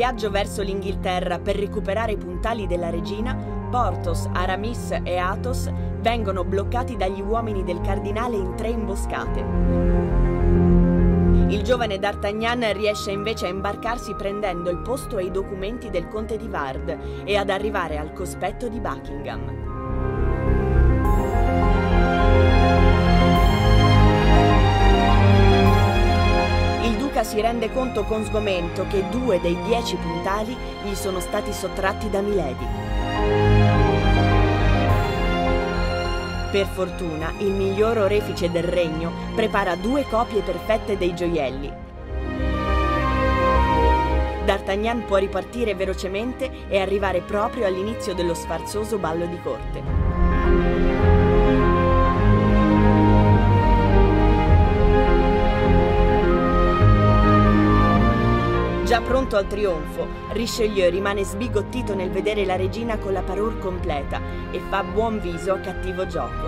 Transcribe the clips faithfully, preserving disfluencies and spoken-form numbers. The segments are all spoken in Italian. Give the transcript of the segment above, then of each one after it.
viaggio verso l'Inghilterra per recuperare i puntali della regina, Porthos, Aramis e Athos vengono bloccati dagli uomini del cardinale in tre imboscate. Il giovane D'Artagnan riesce invece a imbarcarsi prendendo il posto e i documenti del conte di Wardes e ad arrivare al cospetto di Buckingham. Il duca si rende conto con sgomento che due dei dieci puntali gli sono stati sottratti da Milady. Per fortuna, il miglior orefice del regno prepara due copie perfette dei gioielli. D'Artagnan può ripartire velocemente e arrivare proprio all'inizio dello sfarzoso ballo di corte. Già pronto al trionfo, Richelieu rimane sbigottito nel vedere la regina con la parure completa e fa buon viso a cattivo gioco.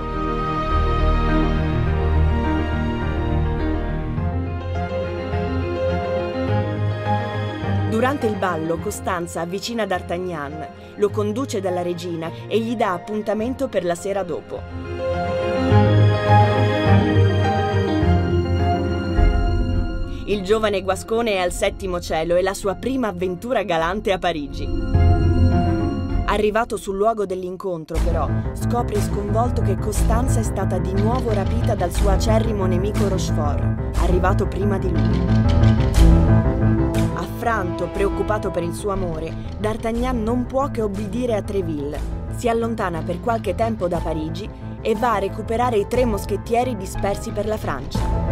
Durante il ballo, Costanza avvicina D'Artagnan, lo conduce dalla regina e gli dà appuntamento per la sera dopo. Il giovane guascone è al settimo cielo e la sua prima avventura galante a Parigi. Arrivato sul luogo dell'incontro, però, scopre sconvolto che Costanza è stata di nuovo rapita dal suo acerrimo nemico Rochefort, arrivato prima di lui. Affranto, preoccupato per il suo amore, D'Artagnan non può che obbedire a Tréville. Si allontana per qualche tempo da Parigi e va a recuperare i tre moschettieri dispersi per la Francia.